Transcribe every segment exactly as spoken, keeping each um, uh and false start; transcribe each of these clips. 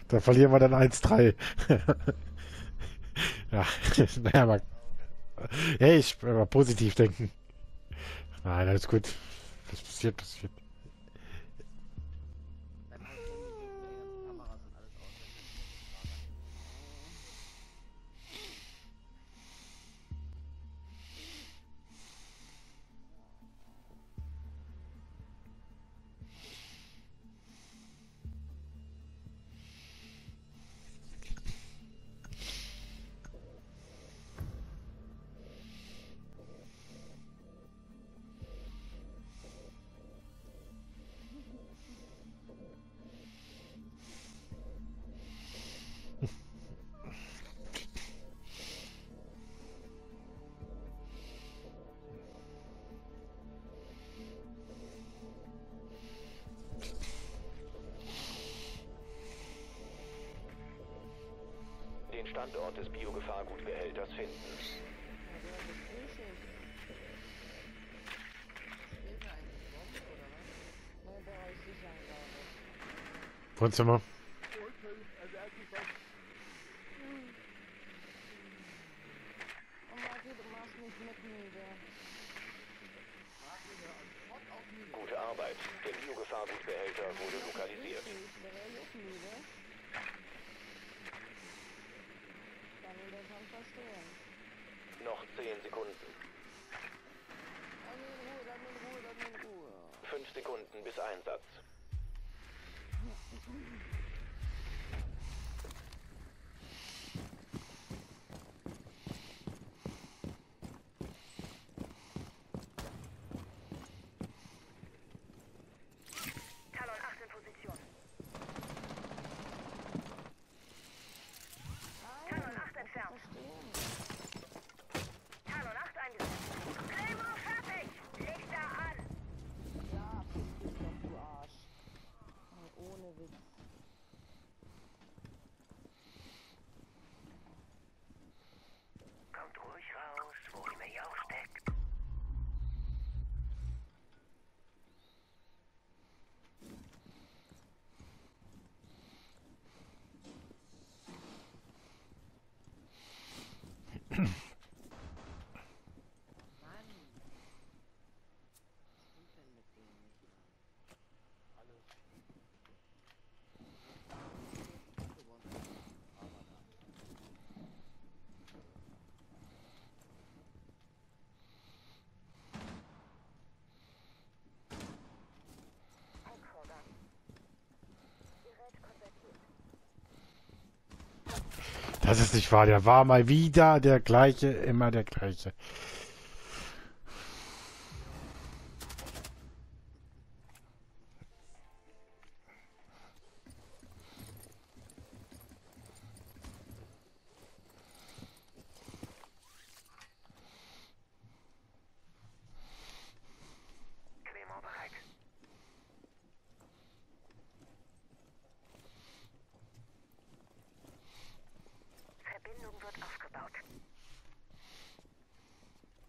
Da verlieren wir dann eins drei. Ja, naja, aber hey, ich will mal positiv denken. Nein, alles gut. Was passiert, passiert. Beim Hauptmenü gehst du ja die ganzen Kameras und alles aus, dann kannst du das nicht lagern. Den Standort des Biogefahrgutbehälters finden. Ja, du hast es Frühschicht. Steht da eigentlich Bombe oder was? Neubereich Sicherheitsarbeit. Wohnzimmer. Oh Martin, du machst mich mit müde. Gute Arbeit. Der Biogefahrgutbehälter wurde lokalisiert. Der wäre ich auch müde. Kann ich das schon verstehen. Noch zehn Sekunden. Lass mich in Ruhe, lass mich in Ruhe, lass mich in Ruhe. Fünf Sekunden bis Einsatz. Talon acht in Position. Talon acht entfernt. Verstehen. Talon acht eingesetzt. Claymore fertig! Leg da an! Ja, fick dich doch, du Arsch. Ey, ohne Witz. Kommt ruhig raus, wo immer ihr auch steckt. Mann! Was stimmt denn mit denen nicht, Mann? Alles. Gewonnen. Aber da. Hackvorgang. Gerät konvertiert. Das ist nicht wahr. Der war mal wieder der gleiche, immer der gleiche. Claymore bereit. Verbindung wird aufgebaut.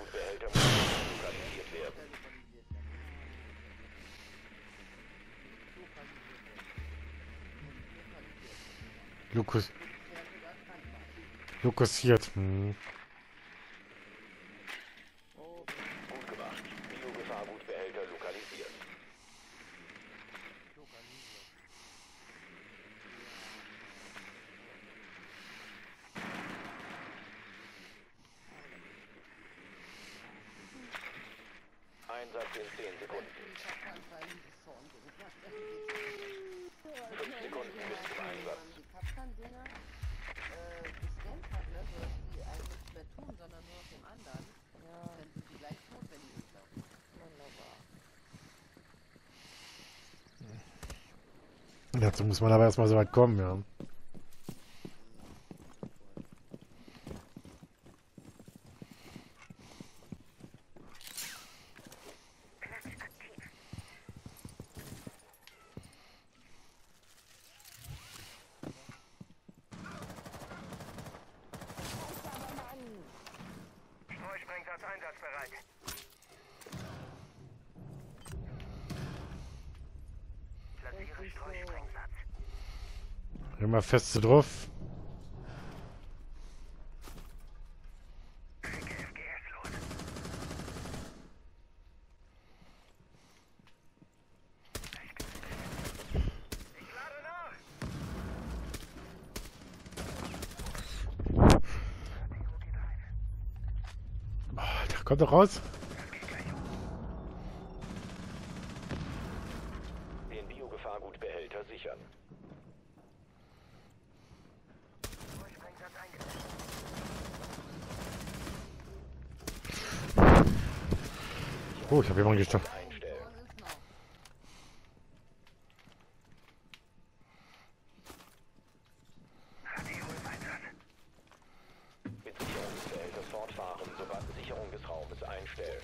Biogefahrgutbehälter muss lokalisiert werden. Lukas. Lukasiert. Hm. Gut gemacht. Biogefahrgutbehälter lokalisiert. Einsatz in zehn Sekunden. fünf Sekunden bis zum Einsatz. Die Kapkan-Dinger äh, gescannt hat, ne, so dass die eigentlich nicht mehr tun, sondern nur auf dem anderen. Ja. Dann sind die gleich tot, wenn die mitlaufen. Wunderbar. Dazu muss man aber erstmal so weit kommen, ja. Streusprengsatz einsatzbereit. Platziere Streusprengsatz. Immer feste drauf. Schicke F G S los. Ich lade nach. Boah, da kommt doch raus. Den Biogefahrgutbehälter sichern. Streusprengsatz eingesetzt. Oh, ich habe jemanden gestoppt. Einstellen. Mit Sicherung des Behälters fortfahren, sobald Sicherung des Raumes einstellen.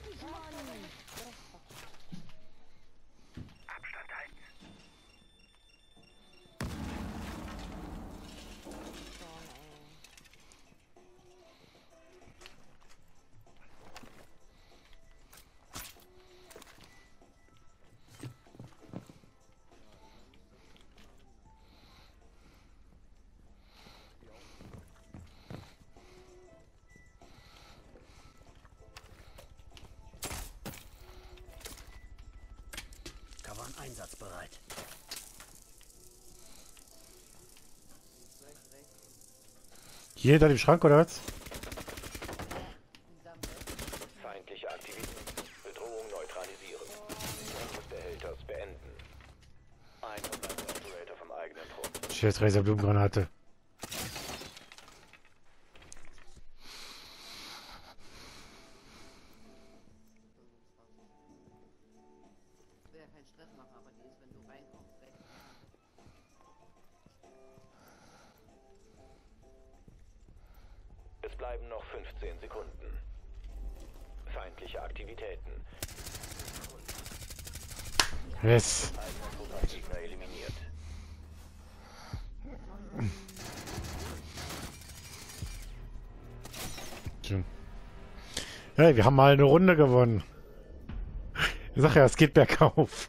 Abstand halten. Covern einsatzbereit. Hier hinter dem Schrank oder was? Feindliche Aktivitäten. Bedrohung neutralisieren. Sicherung des Behälters beenden. Ein und ein Operator vom eigenen Trupp. Scheiß Laserblumenggranate. Wäre ja kein Stress machen, aber die ist, wenn du reinkommst, weg. Es bleiben noch fünfzehn Sekunden. Feindliche Aktivitäten. Yes. Eigener Gegner eliminiert. Tja. Hey, wir haben mal eine Runde gewonnen. Ich sag ja, es geht bergauf.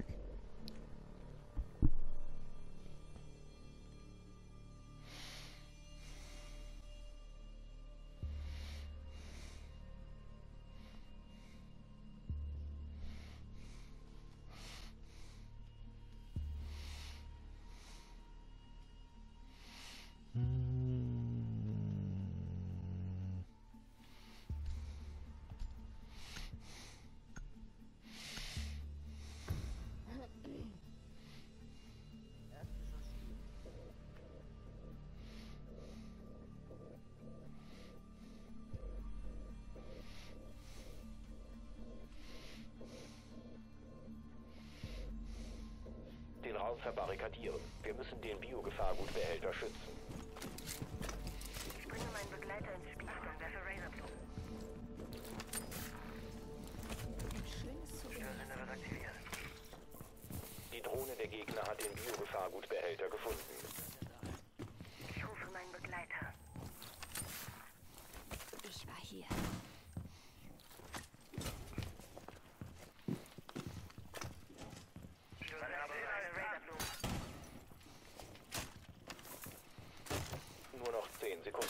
Den Raum verbarrikadieren. Wir müssen den Biogefahrgutbehälter schützen. Ich bringe meinen Begleiter ins Spiel und werfe Razorblum. Störsender wird aktiviert. Die Drohne der Gegner hat den Biogefahrgutbehälter gefunden. Ich rufe meinen Begleiter. Ich war hier. Nur noch zehn Sekunden.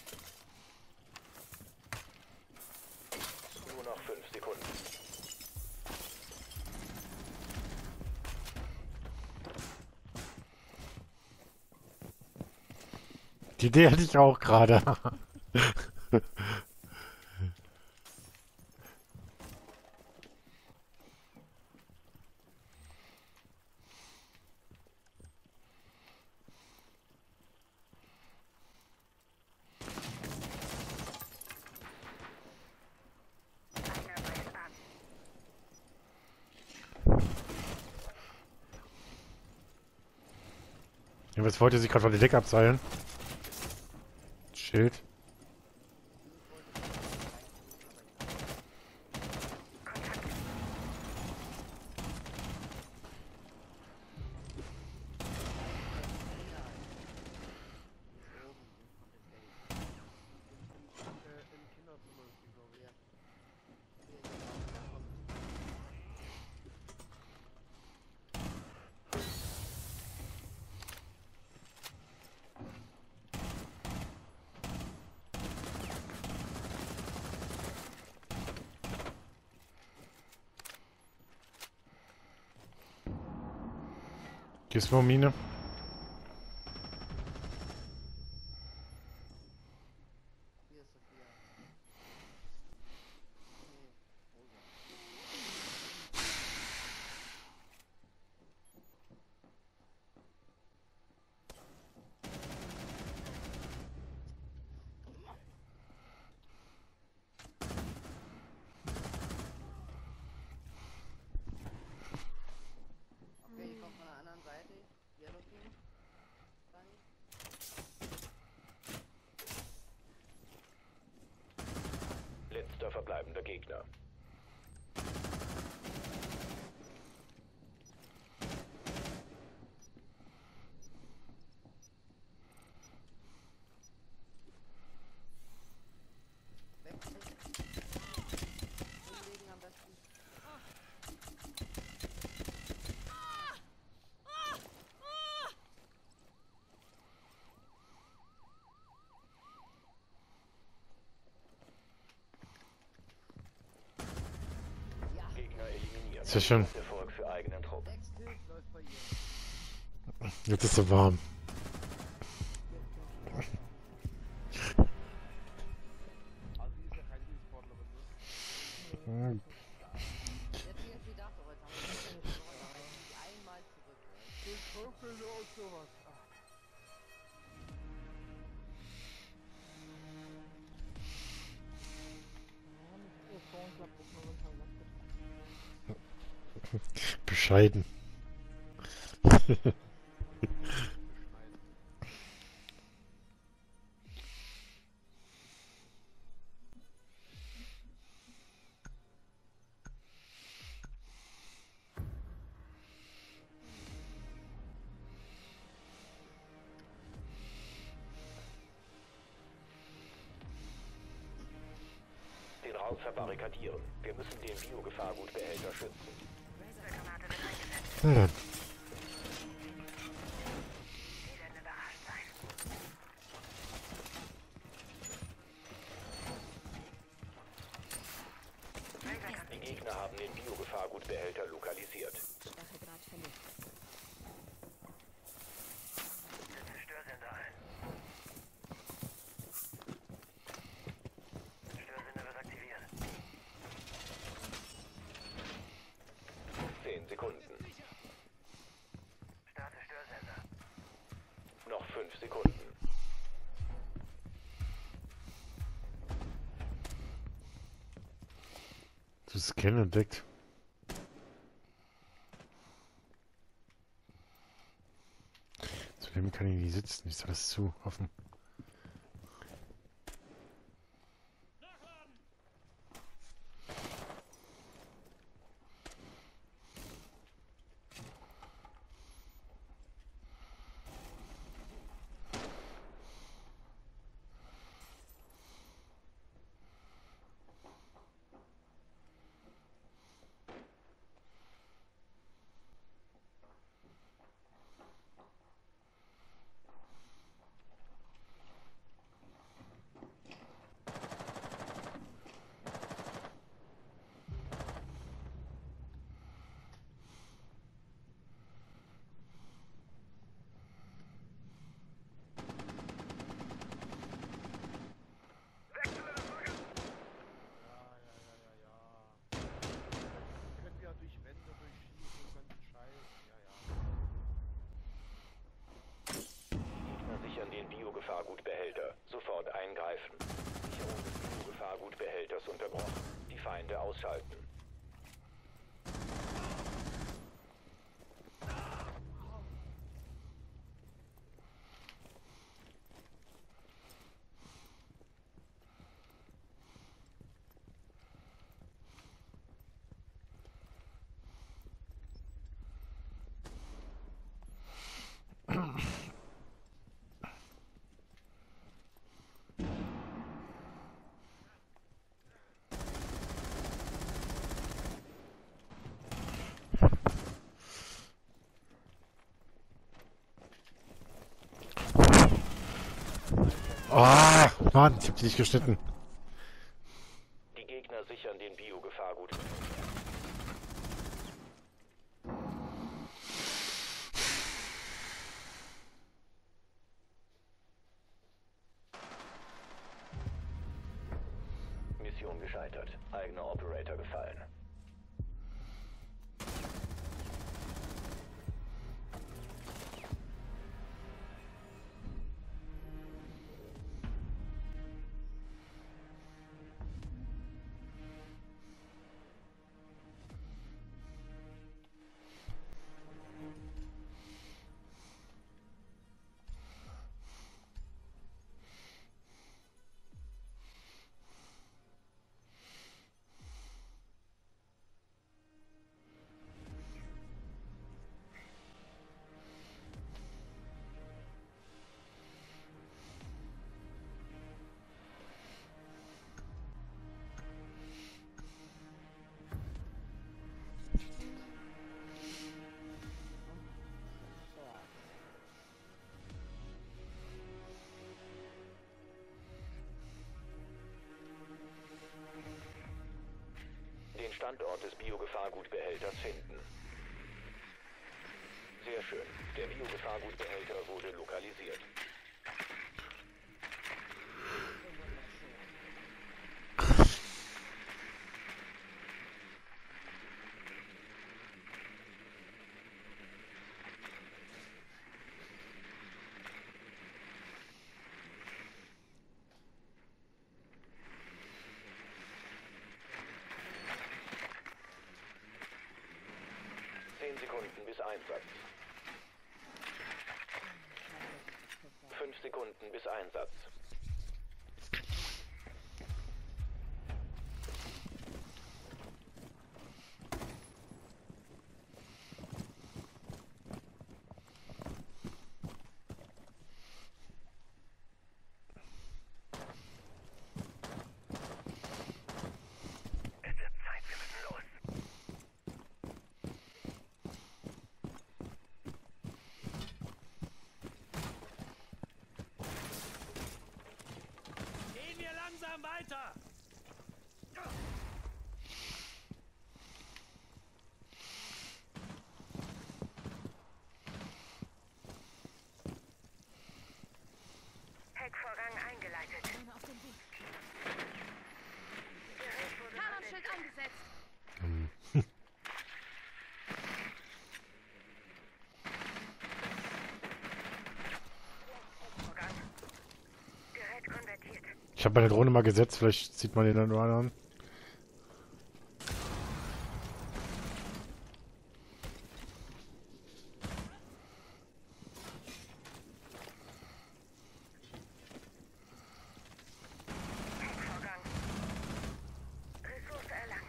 Nur noch fünf Sekunden. Die Idee hatte ich auch gerade. Einer weiß ab. Ja, was wollte sich gerade von der Decke abseilen? Schild. Im Kinderzimmer ist die, glaube ich. Gizmo-Mine. Hier ist Sophia. Nee, Rosa. Okay, ich komme von der anderen Seite. Yellow Team. Bunny. Letzter verbleibender Gegner. Weg. Hinlegen am besten. Gegner eliminiert. Sehr schön. Erfolg für eigenen Trupp. Sechs Kills läuft bei ihr. Jetzt ist so warm. Also sie ist ja keine E-Sportlerin, ne? Hm, Jetzt hier ist die Dach, aber jetzt haben wir die Leute einmal zurück. Ich hoffe und sowas. Ach. bescheiden. Den Raum verbarrikadieren. Wir müssen den Biogefahrgutbehälter schützen. Lasergranate wird eingesetzt. Na dann. Sie werden überrascht sein. Die Gegner haben den Biogefahrgutbehälter lokalisiert. Stacheldraht verlegt. Setze Störsender ein. Störsender wird aktiviert. Zehn Sekunden. Starte Störsender. Noch fünf Sekunden. Du Scan entdeckt. Zu wem kann ich nicht sitzen? Ist alles zu offen. Behälter. Sofort eingreifen. Sicherung des Biogefahrgutbehälters unterbrochen. Die Feinde ausschalten. Ah, Mann, ich hab die nicht geschnitten. Die Gegner sichern den Biogefahrgut. Mission gescheitert. Eigener Operator gefallen. Den Standort des Biogefahrgutbehälters finden. Sehr schön. Der Biogefahrgutbehälter wurde lokalisiert. Zehn Sekunden bis Einsatz. Fünf Sekunden bis Einsatz. Es wird Zeit, wir müssen los. Gehen wir langsam weiter! Hackvorgang eingeleitet. Auf dem Weg. Gerät wurde Kanonschild eingesetzt. Vorgang. Gerät konvertiert. Ich habe meine Drohne mal gesetzt, vielleicht sieht man den dann nur an. Hackvorgang. Ressource erlangt.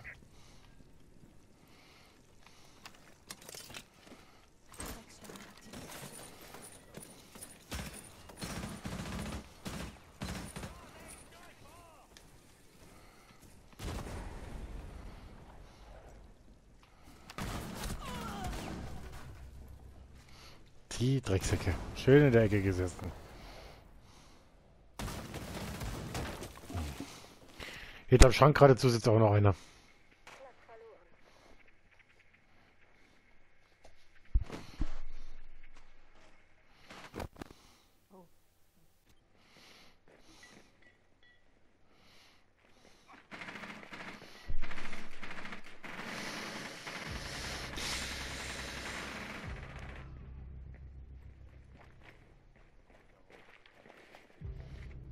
Die Drecksäcke. Schön in der Ecke gesessen. Hinterm Schrank geradezu sitzt auch noch einer. Platz verloren.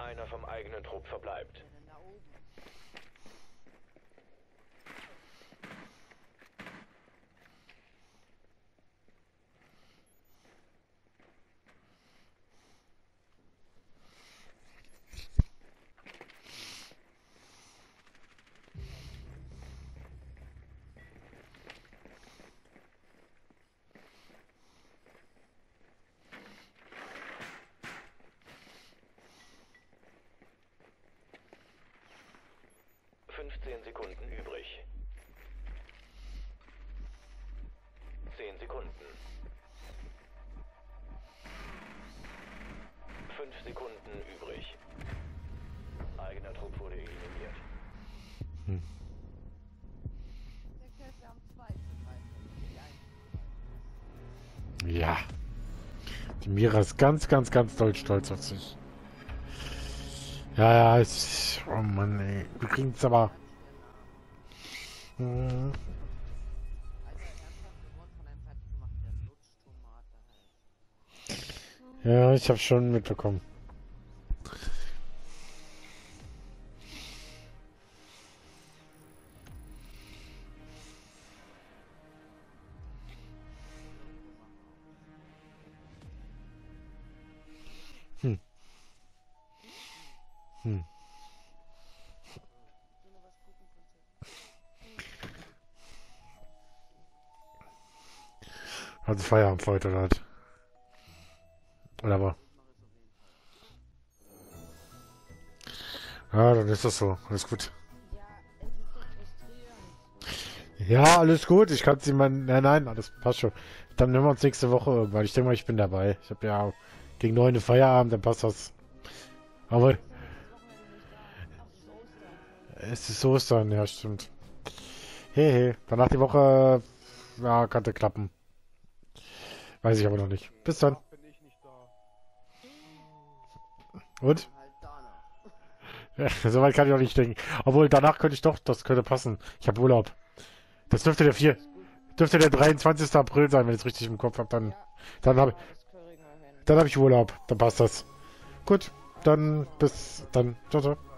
Einer vom eigenen Trupp verbleibt. Wer denn da oben? fünfzehn Sekunden übrig. zehn Sekunden. fünf Sekunden übrig. Eigener Trupp wurde eliminiert. Der Kerl, wir haben zwei zu greifen. Die einen. Ja. Die Mira ist ganz, ganz, ganz doll stolz auf sich. Ja, ja, ich, oh Mann, ey. Wir kriegen es aber. Hm. Alter, ernsthaft, wir wurden von einem fertig gemacht, der Lutschtomate heißt. Ja, ich habe schon mitbekommen. Hm. Hm. Wenn du was gucken kannst. Also Feierabend für heute, oder was? Oder aber? Ja, dann ist das so. Alles gut. Ja, es ist so frustrierend. Ja, alles gut. Ich kann sie mal. Nein, nein, alles passt schon. Dann nehmen wir uns nächste Woche irgendwann. Ich denke mal, ich bin dabei. Ich habe ja gegen neun Uhr Feierabend, dann passt das. Aber Das Wochenende nicht da. Ach, es ist Ostern. es ist Ostern, ja, stimmt. Hey, hey. Danach die Woche, ja, könnte klappen. Weiß ich aber noch nicht. Bis dann. Bin ich nicht da. Und? Halt danach. Ja, soweit kann ich auch nicht denken. Obwohl, danach könnte ich doch, das könnte passen. Ich habe Urlaub. Das dürfte der vier, dürfte der dreiundzwanzigste April sein, wenn ich es richtig im Kopf habe. Dann, Ja, dann habe das kriegen wir hin. dann hab ich Urlaub. Dann passt das. Gut, dann bis dann. Ciao, ciao.